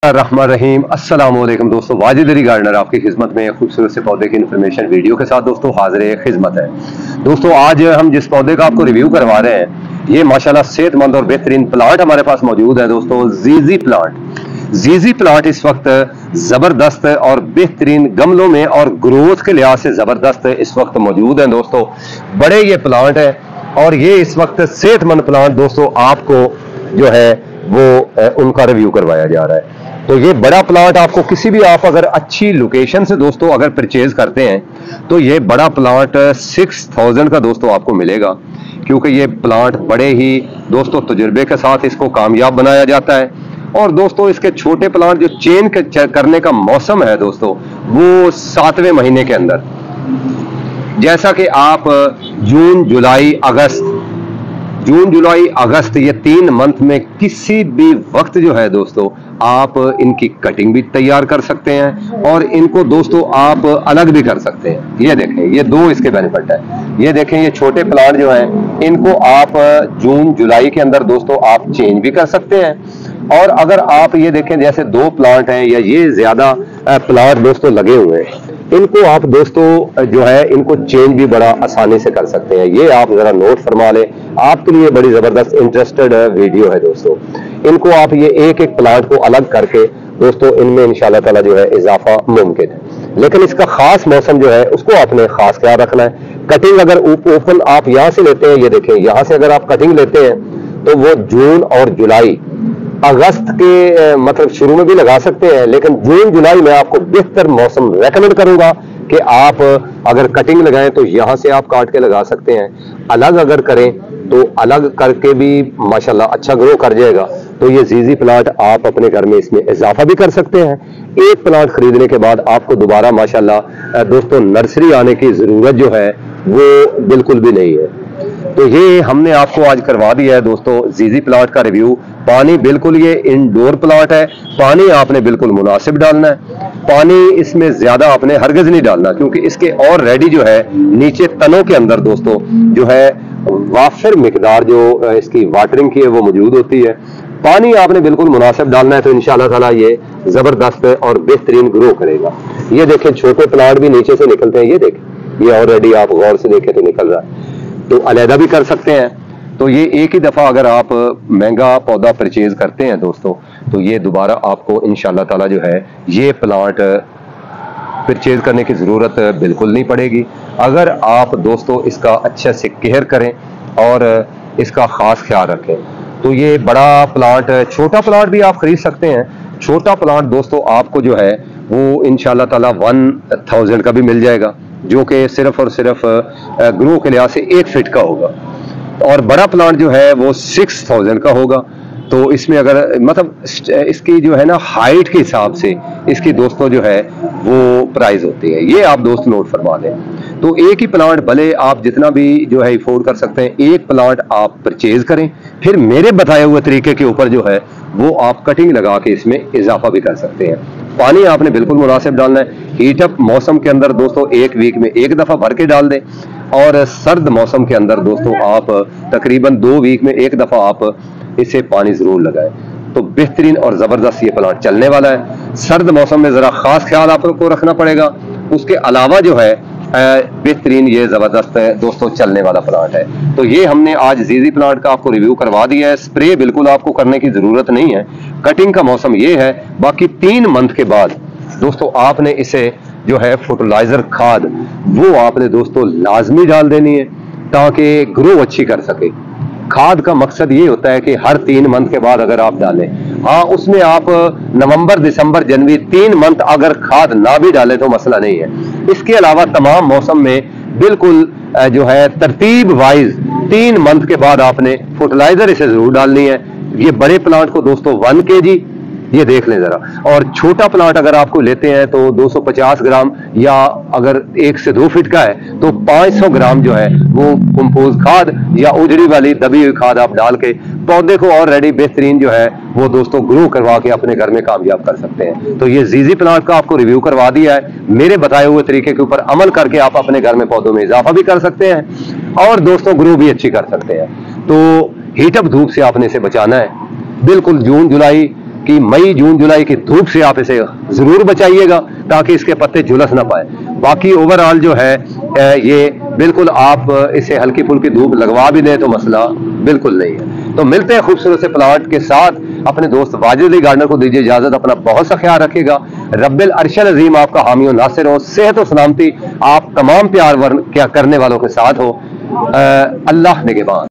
रहमान रहीम। अस्सलाम वालेकुम दोस्तों, वाजिद अली गार्डनर आपकी खिदमत में खूबसूरत से पौधे की इन्फॉर्मेशन वीडियो के साथ दोस्तों हाजिर खिदमत है। दोस्तों आज हम जिस पौधे का आपको रिव्यू करवा रहे हैं ये माशाल्लाह सेहतमंद और बेहतरीन प्लांट हमारे पास मौजूद है दोस्तों, जीजी प्लांट। जीजी प्लांट इस वक्त जबरदस्त और बेहतरीन गमलों में और ग्रोथ के लिहाज से जबरदस्त इस वक्त मौजूद है दोस्तों। बड़े ये प्लांट है और ये इस वक्त सेहतमंद प्लांट दोस्तों आपको जो है वो उनका रिव्यू करवाया जा रहा है। तो ये बड़ा प्लांट आपको किसी भी आप अगर अच्छी लोकेशन से दोस्तों अगर परचेज करते हैं तो ये बड़ा प्लांट 6000 का दोस्तों आपको मिलेगा, क्योंकि ये प्लांट बड़े ही दोस्तों तजुर्बे के साथ इसको कामयाब बनाया जाता है। और दोस्तों इसके छोटे प्लांट जो चेन करने का मौसम है दोस्तों वो 7वें महीने के अंदर, जैसा कि आप जून जुलाई अगस्त ये 3 मंथ में किसी भी वक्त जो है दोस्तों आप इनकी कटिंग भी तैयार कर सकते हैं और इनको दोस्तों आप अलग भी कर सकते हैं। ये देखें, ये दो इसके बेनिफिट है। ये देखें, ये छोटे प्लांट जो हैं इनको आप जून जुलाई के अंदर दोस्तों आप चेंज भी कर सकते हैं। और अगर आप ये देखें जैसे 2 प्लांट हैं या ये ज्यादा प्लांट दोस्तों लगे हुए हैं, इनको आप दोस्तों जो है इनको चेंज भी बड़ा आसानी से कर सकते हैं। ये आप जरा नोट फरमा लें, आपके लिए बड़ी जबरदस्त इंटरेस्टेड वीडियो है दोस्तों। इनको आप ये एक एक प्लांट को अलग करके दोस्तों इनमें इंशाल्लाह ताला जो है इजाफा मुमकिन है, लेकिन इसका खास मौसम जो है उसको आपने खास ख्याल रखना है। कटिंग अगर ओपन आप यहाँ से लेते हैं, ये देखें यहाँ से अगर आप कटिंग लेते हैं तो वो जून और जुलाई अगस्त के मतलब शुरू में भी लगा सकते हैं, लेकिन जून जुलाई में आपको बेहतर मौसम रेकमेंड करूंगा कि आप अगर कटिंग लगाएं तो यहां से आप काट के लगा सकते हैं। अलग अगर करें तो अलग करके भी माशाल्लाह अच्छा ग्रो कर जाएगा। तो ये जीजी प्लांट आप अपने घर में इसमें इजाफा भी कर सकते हैं। एक प्लांट खरीदने के बाद आपको दोबारा माशाल्लाह दोस्तों नर्सरी आने की जरूरत जो है वो बिल्कुल भी नहीं है। तो ये हमने आपको आज करवा दिया है दोस्तों जीजी प्लांट का रिव्यू। पानी बिल्कुल ये इंडोर प्लांट है, पानी आपने बिल्कुल मुनासिब डालना है। पानी इसमें ज्यादा आपने हरगिज नहीं डालना, क्योंकि इसके और रेडी जो है नीचे तनों के अंदर दोस्तों जो है वाफिर मिकदार जो इसकी वाटरिंग की है वो मौजूद होती है। पानी आपने बिल्कुल मुनासिब डालना है तो इंशाल्लाह ताला ये जबरदस्त और बेहतरीन ग्रो करेगा। ये देखें छोटे प्लांट भी नीचे से निकलते हैं, ये देखें ये ऑलरेडी आप गौर से देखें तो निकल रहा है। तो अलहदा भी कर सकते हैं। तो ये एक ही दफा अगर आप महंगा पौधा परचेज करते हैं दोस्तों तो ये दोबारा आपको इंशाल्लाह ताला जो है ये प्लांट परचेज करने की जरूरत बिल्कुल नहीं पड़ेगी, अगर आप दोस्तों इसका अच्छे से केयर करें और इसका खास ख्याल रखें। तो ये बड़ा प्लांट, छोटा प्लांट भी आप खरीद सकते हैं। छोटा प्लांट दोस्तों आपको जो है वो इंशाल्लाह ताला 1000 का भी मिल जाएगा, जो कि सिर्फ और सिर्फ ग्रो के लिहाज से 1 फीट का होगा। और बड़ा प्लांट जो है वो 6000 का होगा। तो इसमें अगर मतलब इसकी जो है ना हाइट के हिसाब से इसकी दोस्तों जो है वो प्राइस होती है, ये आप दोस्त नोट फरमा लें। तो एक ही प्लांट भले आप जितना भी जो है अफोर्ड कर सकते हैं, एक प्लांट आप परचेज करें, फिर मेरे बताए हुए तरीके के ऊपर जो है वो आप कटिंग लगा के इसमें इजाफा भी कर सकते हैं। पानी आपने बिल्कुल मुनासिब डालना है। हीट अप मौसम के अंदर दोस्तों 1 वीक में 1 दफा भर के डाल दें, और सर्द मौसम के अंदर दोस्तों आप तकरीबन 2 वीक में 1 दफा आप इसे पानी जरूर लगाएं। तो बेहतरीन और जबरदस्त ये प्लांट चलने वाला है। सर्द मौसम में जरा खास ख्याल आपको रखना पड़ेगा। उसके अलावा जो है बेहतरीन ये जबरदस्त है दोस्तों चलने वाला प्लांट है। तो ये हमने आज जीजी प्लांट का आपको रिव्यू करवा दिया है। स्प्रे बिल्कुल आपको करने की जरूरत नहीं है। कटिंग का मौसम ये है, बाकी 3 मंथ के बाद दोस्तों आपने इसे जो है फर्टिलाइजर खाद वो आपने दोस्तों लाजमी डाल देनी है ताकि ग्रो अच्छी कर सके। खाद का मकसद ये होता है कि हर 3 मंथ के बाद अगर आप डालें, हाँ उसमें आप नवंबर दिसंबर जनवरी 3 मंथ अगर खाद ना भी डालें तो मसला नहीं है। इसके अलावा तमाम मौसम में बिल्कुल जो है तरतीब वाइज 3 मंथ के बाद आपने फर्टिलाइजर इसे जरूर डालनी है। ये बड़े प्लांट को दोस्तों 1 kg ये देख लें जरा, और छोटा प्लांट अगर आपको लेते हैं तो 250 ग्राम, या अगर 1 से 2 फीट का है तो 500 ग्राम जो है वो कंपोज खाद या उजड़ी वाली दबी हुई खाद आप डाल के पौधे को ऑलरेडी बेहतरीन जो है वो दोस्तों ग्रो करवा के अपने घर में कामयाब कर सकते हैं। तो ये जीजी प्लांट का आपको रिव्यू करवा दिया है। मेरे बताए हुए तरीके के ऊपर अमल करके आप अपने घर में पौधों में इजाफा भी कर सकते हैं और दोस्तों ग्रो भी अच्छी कर सकते हैं। तो हीटअप धूप से आपने इसे बचाना है। बिल्कुल जून जुलाई कि मई जून जुलाई की धूप से आप इसे जरूर बचाइएगा ताकि इसके पत्ते झुलस ना पाए। बाकी ओवरऑल जो है ये बिल्कुल आप इसे हल्की फुल्की धूप लगवा भी दें तो मसला बिल्कुल नहीं है। तो मिलते हैं खूबसूरत से प्लाट के साथ। अपने दोस्त वाजिद अली गार्डनर को दीजिए इजाजत। अपना बहुत सा ख्याल रखिएगा। रब्बिल अर्शल अजीम आपका हामी और नासिर हो। सेहत और सलामती आप तमाम प्यार क्या करने वालों के साथ हो। अल्लाह निगहबान।